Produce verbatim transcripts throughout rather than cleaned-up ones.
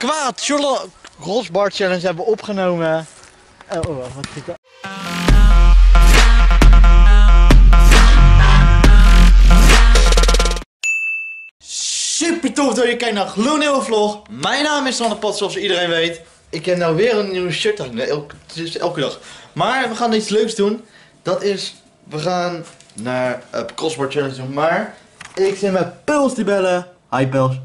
kwaad. Charlotte Crossbar Challenge hebben we opgenomen. Oh, oh wat is dat? Super tof dat je kijkt naar Gloednieuwe Vlog. Mijn naam is Sander Pot, zoals iedereen weet. Ik heb nou weer een nieuwe shirt aan. Elke, het is elke dag. Maar we gaan iets leuks doen. Dat is, we gaan naar uh, Crossbar Challenge doen. Maar ik zit met Puls te bellen. Hi Puls.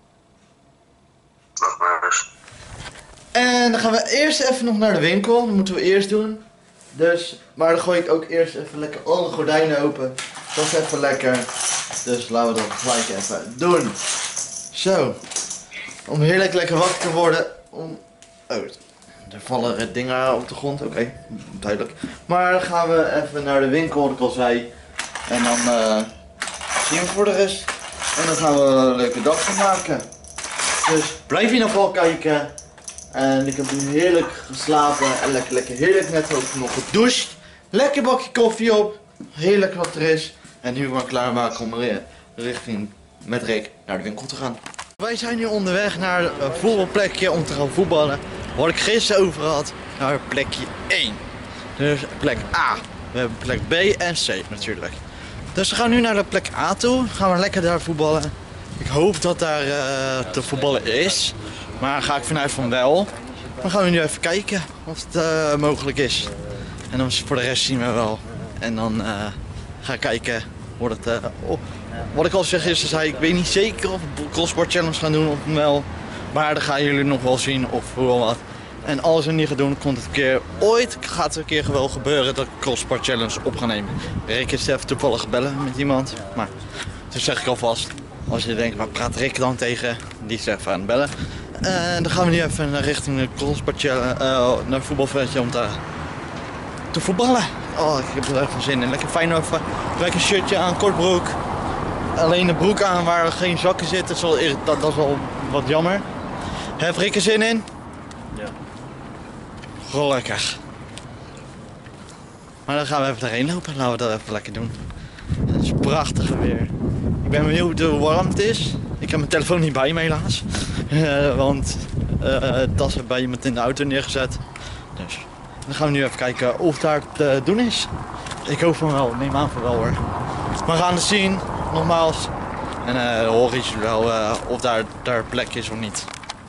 En dan gaan we eerst even nog naar de winkel. Dat moeten we eerst doen. Dus, maar dan gooi ik ook eerst even lekker alle gordijnen open. Dat is even lekker. Dus laten we dat gelijk even doen. Zo. Om heerlijk lekker wakker te worden. Om... Oh, er vallen red dingen op de grond. Oké, okay, duidelijk. Maar dan gaan we even naar de winkel, wat ik al zei. En dan uh, zien we voor de rest. En dan gaan we een leuke dag van maken. Dus blijf hier nog wel kijken. En ik heb nu heerlijk geslapen. En lekker, lekker heerlijk net ook nog gedoucht. Lekker bakje koffie op. Heerlijk wat er is. En nu gaan we klaarmaken om richting met Rick naar de winkel te gaan. Wij zijn nu onderweg naar een voetbalplekje om te gaan voetballen. Wat ik gisteren over had, naar plekje één. Dus plek A. We hebben plek B en C natuurlijk. Dus we gaan nu naar de plek A toe. Gaan we lekker daar voetballen. Ik hoop dat daar uh, te voetballen is. Maar ga ik vanuit van wel. Dan gaan we nu even kijken of het uh, mogelijk is. En dan voor de rest zien we wel. En dan uh, ga ik kijken hoe het... Uh, oh. Wat ik al zeg is, zei, ik weet niet zeker of we Crossbar Challenge gaan doen of wel. Maar dan gaan jullie nog wel zien of hoe wat. En als we het niet gaan doen, komt het een keer ooit gaat het een keer wel gebeuren dat ik Crossbar Challenge op ga nemen. Rick is even toevallig bellen met iemand. Maar dus zeg ik alvast, als je denkt, waar praat Rick dan tegen? Die is even aan het bellen. En dan gaan we nu even naar richting de Crossbar Challenge, uh, naar het voetbalveldje om te, te voetballen. Oh, ik heb er even zin in. Lekker fijn even. Lekker shirtje aan, kort broek. Alleen de broek aan waar geen zakken zitten, is wel, dat, dat is wel wat jammer. Heeft Rick er zin in? Ja. Gelukkig. Maar dan gaan we even erheen lopen. Laten we dat even lekker doen. Het is prachtig weer. Ik ben benieuwd hoe warm het is. Ik heb mijn telefoon niet bij me helaas. Uh, want uh, het tas bij iemand in de auto neergezet. Dus dan gaan we nu even kijken of daar te doen is. Ik hoop van wel. Neem aan van wel hoor. Maar we gaan het zien. Nogmaals. En uh, hoor je wel uh, of daar, daar plek is of niet.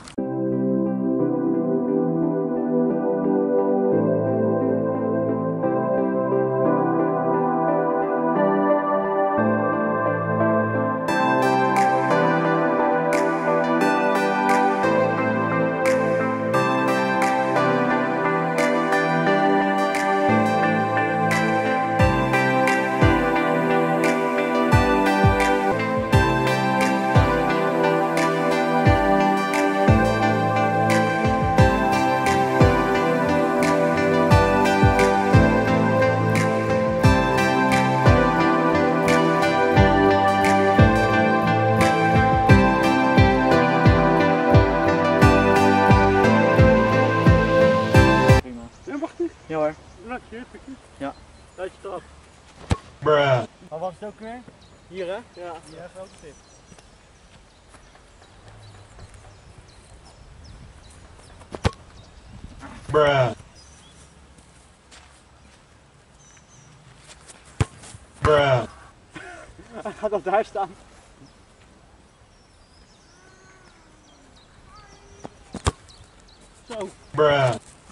Ja hoor. Ja. Luid je eraf. Bruh. Waar was het ook weer? Hier hè? Ja. Hier grote tip. Bruh. Bruh. Hij gaat op daar staan. Zo. Bruh.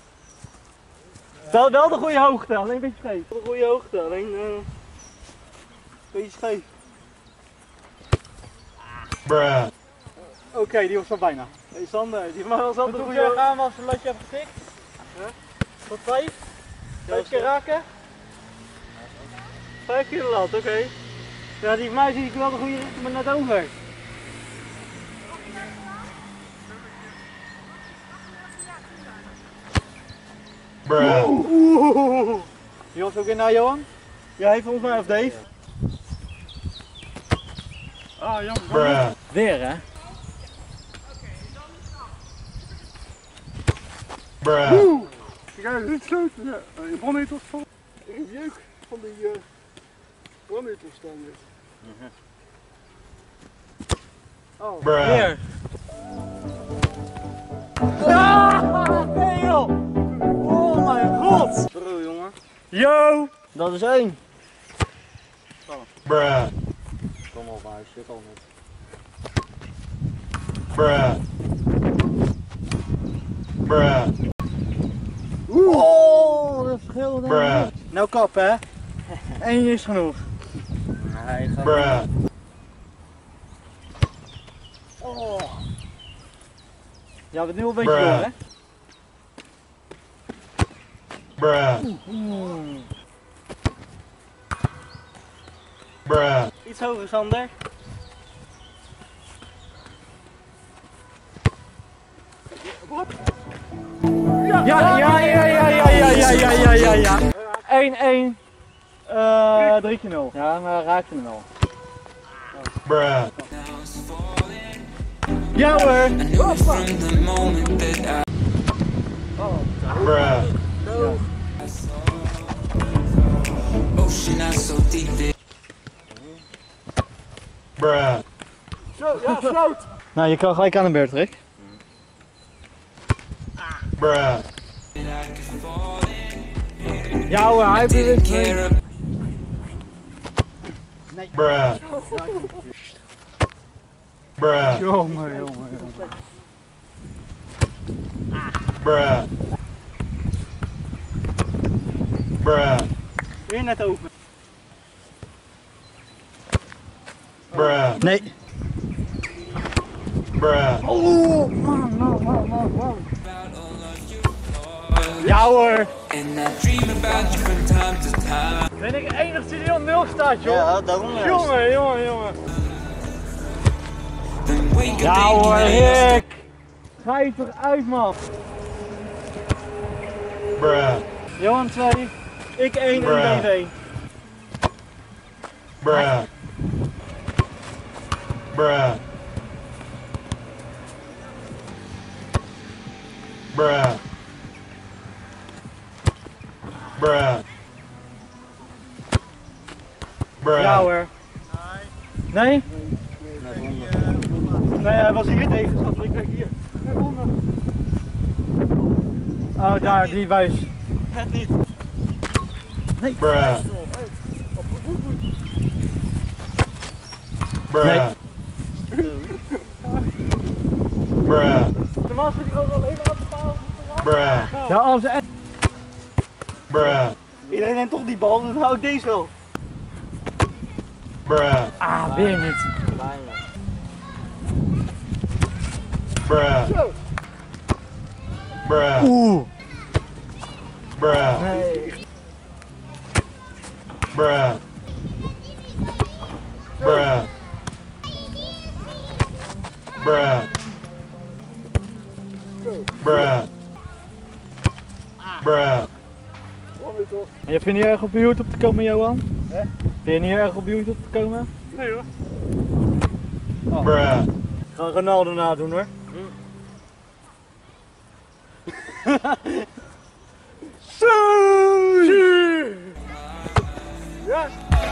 Wel, wel de goede hoogte, alleen een beetje scheef. De goede hoogte, alleen uh, een beetje scheef. Bruh. Oké, okay, die was wel bijna. Hey Sander, die van mij was altijd de goede hoogte. Gaan we als een latje hebben getikt? Huh? Tot vijf? Vijf keer raken? Vijf keer de lat, oké. Okay. Ja, die van mij zie ik wel de goede richting, maar net over. Wow. Oeh. Die was ook in naar Johan? Ja, hij volgens mij of Dave. Ah, jammer. Weer hè? Bruh. Oeh. Kijk, dit sloot. Ja, je brandnetel was vol. Ik heb jeuk van die uh, brandnetel staan weer. Uh-huh. Oh, Bruh. Weer. Ah, nee joh! Oh mijn god! Bro jongen. Yo! Dat is één. Bruh. Kom op huisje, kom op. Bruh. Bruh. Oh, dat scheelt Bruh. Nou kap hè. Eén is genoeg. Nee, ga Bruh. Oh. Ja, we hebben nu al een beetje Bruh. door hè. Bruh. Mm. Bruh. Iets hoger Sander. Ja, ja, ja, ja, ja, ja, ja, ja, ja, ja, ja. één één. Uh, drie keer nul. Ja, maar raak je hem al. Bruh. Ja hoor. Bruh. Bruh. Zo, ja, floot. Nou, je kan gelijk aan de beurt, Rick. Bruh. Ja hoor, hij beweegt mee. Bruh. Bruh. Jongen, jongen, jongen. Bruh. Bruh. Weer net open. Bruh. Nee. Bruh. Oh, man, man, man, man, man. Ja hoor. Ben ik de enige die nul nul staat, joh? Ja, daarom is. Jongen, jongen, jongen. Ja hoor, Rick. Ga je toch uit, man. Bruh. Johan twee, ik één en Dave één. Bruh. Bruh. Bruh. Bruh. Bruh. Ja hoor. Nee? Nee, hij was hier tegen, schat, maar ik kijk hier. Oh, daar, die wijs. Het niet. Nee. Bruh. Bruh. Nee. Bruh. Normaal zit ik ook alleen maar op de paal. Bruh. Ja, als echt. Bruh. Iedereen neemt toch die bal, dan hou ik deze wel. Bruh. Ah, weer niet. Bruh. Bruh. Oeh. Bruh. Nee. Bruh. Bruh. Bruh. Bruh. Bruh. En je vindt niet erg op YouTube te komen, Johan? Hè? Vind je niet erg op YouTube te komen? Nee hoor. Oh. Bruh. Ik ga Ronaldo nadoen hoor. Zo! Ja!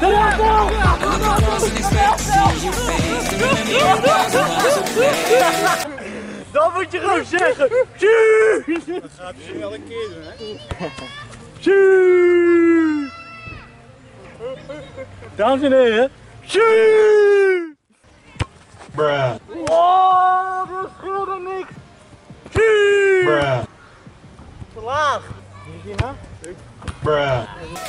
Dat moet je gewoon zeggen! Dat gaat misschien wel een keer doen, hè? Dames en heren! Bruh. Oh, dat scheelde niks! Bruh. Te laag! Zie je nou? Bruh.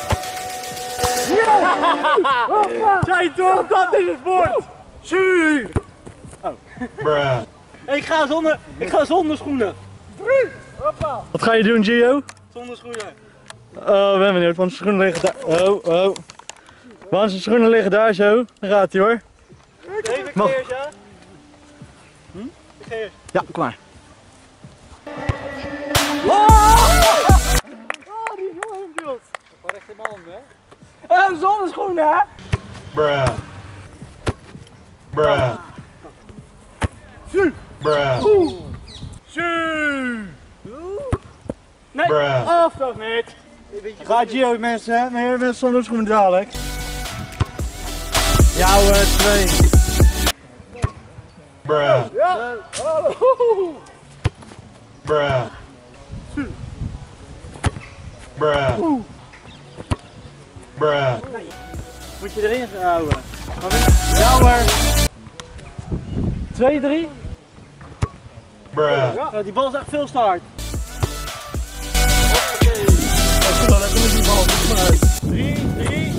Ja! Zij toch, dat is het woord! Zuur! Oh. Bruh. Ik ga zonder, ik ga zonder schoenen. Drie! Hoppa! Wat ga je doen, Gio? Zonder schoenen. Oh, ik ben benieuwd, want zijn schoenen liggen daar. Oh, oh. Want zijn schoenen liggen daar zo. Dan gaat hij hoor. Even Mag... eerst, ja? Hm? Ik ga eerst. Ja, kom maar. Oh! Oh, die is mooi in beeld. Wat echt helemaal om, hè? En zonder schoenen, hè? Bruh. Bruh. Su! Bruh. Su! Nee, Bruh. af toch niet. Gaat Gio mensen, meer mensen zonder schoenen dadelijk. Ja hoor, twee. Bruh. Ja. Bruh. Bruh. Bruh. Moet je erin gaan houden. Ja maar. twee drie. Bruh. Ja, die bal is echt veel te hard. drie drie.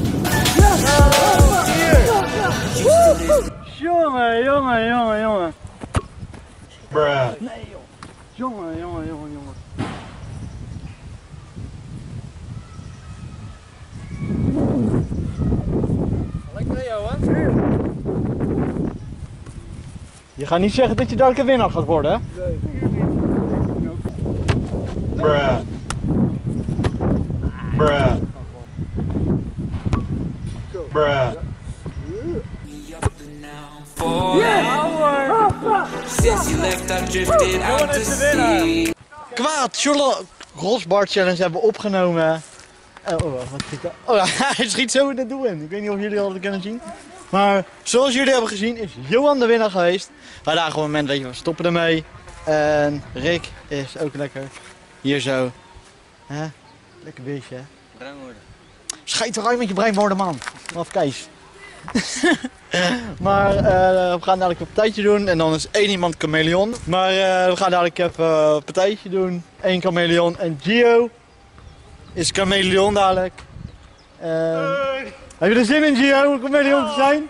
Jongen, jongen, jongen, jongen. Bruh. Nee joh. Jongen, jongen, jongen, jongen. Lekker jou hè? Je gaat niet zeggen dat je dadelijk een winnaar gaat worden hè? Nee. Bruh. Bruh. Bruh. Since you left, I drifted out to sea. Kwaad, Charlotte Rosbar Challenge hebben we opgenomen. Oh, oh, wat is dat? Oh, hij schiet zo in het doel in. Ik weet niet of jullie dat hadden kunnen zien. Maar zoals jullie hebben gezien is Johan de winnaar geweest. Wij dachten op het moment dat je we stoppen ermee. En Rick is ook lekker hier zo. Hè? Lekker beestje hè? Bruin worden. Schijt eruit met je bruin worden man. Of Kees. Maar uh, we gaan dadelijk een partijtje doen en dan is één iemand chameleon. Maar uh, we gaan dadelijk even een partijtje doen. Eén chameleon en Gio is chameleon dadelijk. Uh, heb je er zin in Gio, om chameleon te zijn?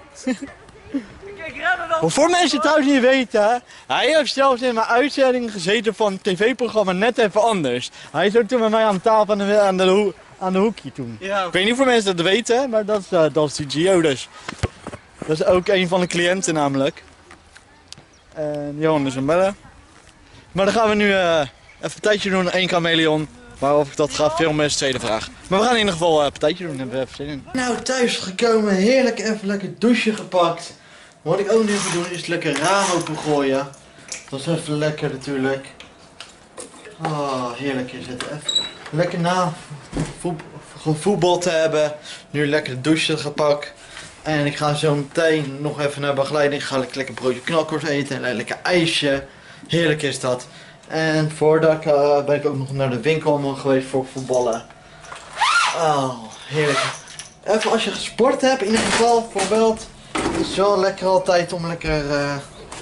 Voor mensen het trouwens niet weten, hij heeft zelfs in mijn uitzending gezeten van het tv-programma Net Even Anders. Hij is ook toen met mij aan tafel aan de, aan de, ho aan de hoekje toen. Ja. Ik weet niet of mensen dat weten, maar dat is, uh, dat is die Gio dus. Dat is ook een van de cliënten namelijk. En Johan is een bellen. Maar dan gaan we nu uh, even een partijtje doen, één chameleon. Maar of ik dat ga filmen is de tweede vraag. Maar we gaan in ieder geval een uh, partijtje doen, daar hebben we even zin in. Nou, thuis gekomen, heerlijk even lekker douche gepakt. Wat ik ook nu even doen is lekker raam opengooien. Dat is even lekker natuurlijk. Oh, heerlijk is het. Even lekker na voetbal te hebben. Nu lekker de douche gepakt. En ik ga zo meteen nog even naar begeleiding. Ga ik lekker broodje knalkorst eten en lekker ijsje. Heerlijk is dat. En voordat ik, uh, ben ik ook nog naar de winkel geweest voor voetballen. Oh, heerlijk. Even als je gesport hebt in ieder geval, bijvoorbeeld. Het is wel lekker altijd om lekker uh,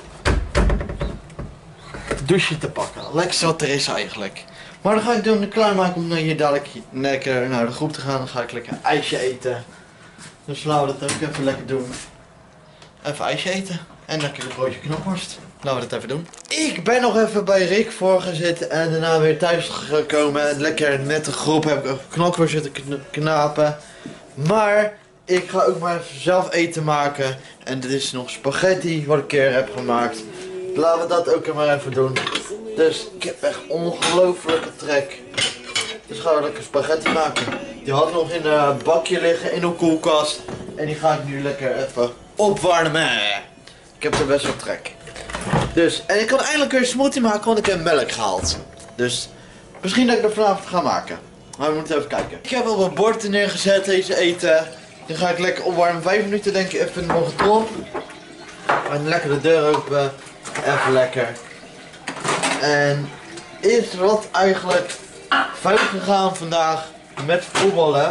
douche te pakken. Lekker wat er is eigenlijk. Maar dan ga ik doen klaarmaken om hier dadelijk lekker naar de groep te gaan. Dan ga ik lekker ijsje eten. Dus laten we dat ook even lekker doen. Even ijsje eten. En lekker een broodje knolworst. Laten we dat even doen. Ik ben nog even bij Rick voor gezeten en daarna weer thuis gekomen. En lekker met de groep heb ik knolworst zitten knapen. Maar ik ga ook maar even zelf eten maken. En dit is nog spaghetti wat ik een keer heb gemaakt. Laten we dat ook maar even doen. Dus ik heb echt ongelofelijke trek. Dus gaan we lekker spaghetti maken. Die had nog in een bakje liggen in een koelkast. En die ga ik nu lekker even opwarmen. Ik heb er best wel trek. Dus, en ik kan eindelijk weer een smoothie maken, want ik heb melk gehaald. Dus, misschien dat ik er vanavond ga maken. Maar we moeten even kijken. Ik heb al wat borden neergezet, deze eten. Dan ga ik lekker opwarmen. Vijf minuten denk ik even nog erop. En lekker de deur open. Even lekker. En is er wat eigenlijk fout gegaan vandaag met voetballen?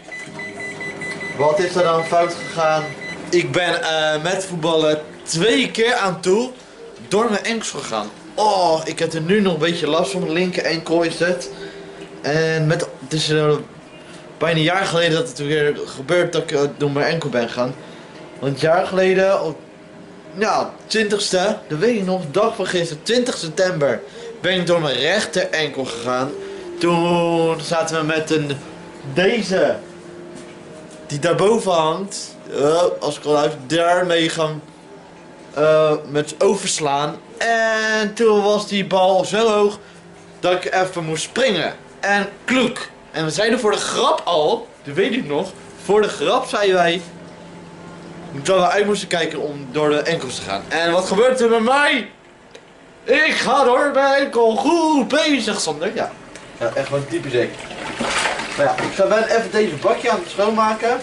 Wat is er dan fout gegaan? Ik ben uh, met voetballen twee keer aan toe door mijn enkels gegaan. Oh, ik heb er nu nog een beetje last van. Mijn linker enkel is het. En met, het is uh, bijna een jaar geleden dat het weer gebeurt dat ik uh, door mijn enkel ben gegaan. Want een jaar geleden, op, ja, twintigste, dat weet ik nog, dag van gisteren, twintig september, ben ik door mijn rechter enkel gegaan. Toen zaten we met een, deze, die daarboven hangt, uh, als ik al uit, daarmee gaan uh, met overslaan. En toen was die bal zo hoog dat ik even moest springen. En kloek. En we zeiden voor de grap al, dat weet ik nog, voor de grap zeiden wij dat we uit moesten kijken om door de enkels te gaan. En wat gebeurt er met mij? Ik ga door mijn enkel. Goed bezig, Sander. Ja, ja echt wel typisch ik. Maar ja, ik ga wel even deze bakje aan het schoonmaken.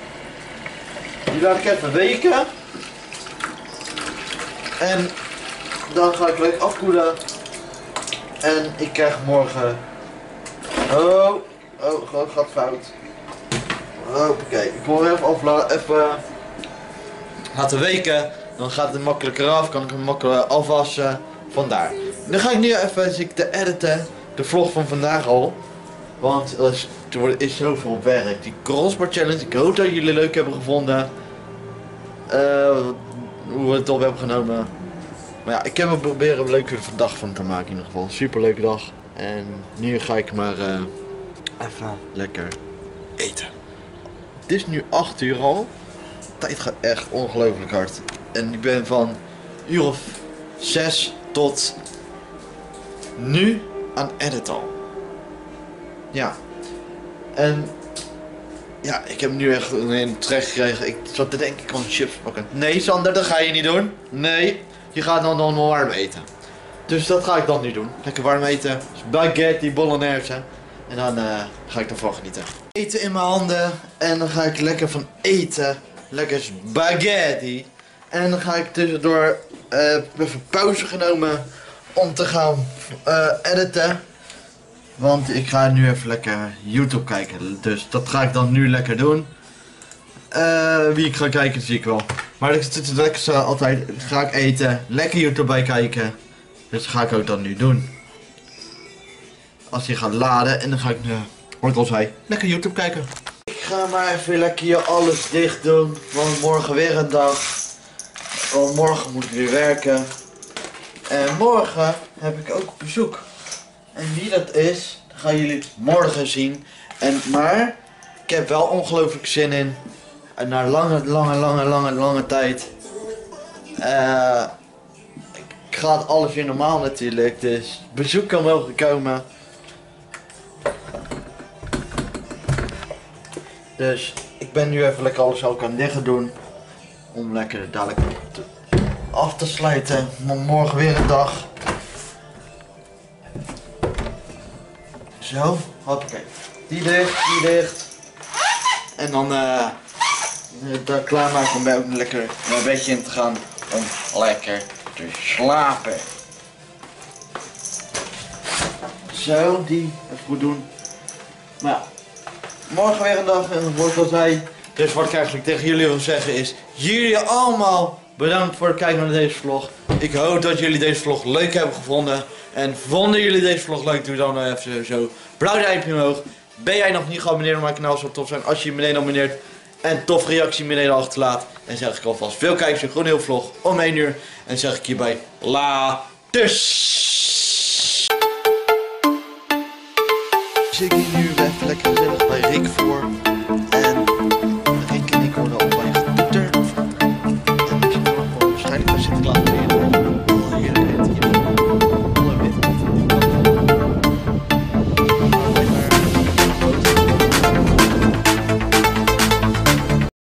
Die laat ik even weken. En dan ga ik leuk afkoelen. En ik krijg morgen... Oh, oh, gewoon gaat fout. Hoppakee, ik wil even afladen, even laten weken. Dan gaat het makkelijker af, kan ik hem makkelijker afwassen. Vandaar. Dan ga ik nu even zitten editen, de vlog van vandaag al. Want er is, er is zoveel werk. Die crossbar challenge, ik hoop dat jullie leuk hebben gevonden. Uh, hoe we het op hebben genomen. Maar ja, ik heb er proberen een leuke dag van te maken in ieder geval. Super leuke dag. En nu ga ik maar uh, even lekker eten. Het is nu acht uur al. De tijd gaat echt ongelooflijk hard. En ik ben van uur of zes tot nu aan edit al. Ja. En ja, ik heb nu echt een trek gekregen. Ik zat te denken, ik kan chips pakken. Nee Sander, dat ga je niet doen. Nee, je gaat dan nog warm eten. Dus dat ga ik dan nu doen. Lekker warm eten. Spaghetti bolognese. En dan uh, ga ik ervan genieten. Eten in mijn handen. En dan ga ik lekker van eten. Lekker spaghetti. En dan ga ik tussendoor uh, even pauze genomen om te gaan uh, editen. Want ik ga nu even lekker YouTube kijken. Dus dat ga ik dan nu lekker doen. Uh, wie ik ga kijken zie ik wel. Maar ik zit lekker zo altijd. Ga ik eten. Lekker YouTube bij kijken. Dus dat ga ik ook dan nu doen. Als je gaat laden. En dan ga ik nu, wat ik al zei, lekker YouTube kijken. Ik ga maar even lekker hier alles dicht doen. Want morgen weer een dag. Want morgen moet ik weer werken. En morgen heb ik ook bezoek. En wie dat is, dat gaan jullie morgen zien. En, maar ik heb wel ongelooflijk zin in. En na lange, lange, lange, lange, lange tijd. Uh, gaat alles weer normaal natuurlijk. Dus bezoek kan wel gekomen. Dus ik ben nu even lekker alles ook aan dicht doen. Om lekker dadelijk te, af te sluiten. Maar morgen weer een dag. Zo, hoppakee. Die dicht, die dicht. En dan uh, daar klaarmaken om bij ook lekker naar bedje in te gaan. Om lekker te slapen. Zo, die even goed doen. Maar ja, morgen weer een dag en wat ik al zei. Dus wat ik eigenlijk tegen jullie wil zeggen is, jullie allemaal bedankt voor het kijken naar deze vlog. Ik hoop dat jullie deze vlog leuk hebben gevonden. En vonden jullie deze vlog leuk, doe dan even zo blauw duimpje omhoog. Ben jij nog niet geabonneerd op mijn kanaal, zou tof zijn als je je beneden abonneert. En tof reactie beneden achterlaat. En zeg ik alvast veel kijkers, een gewoon heel vlog om één uur. En zeg ik hierbij laters. Zit ik hier nu even lekker gezellig bij Rick voor.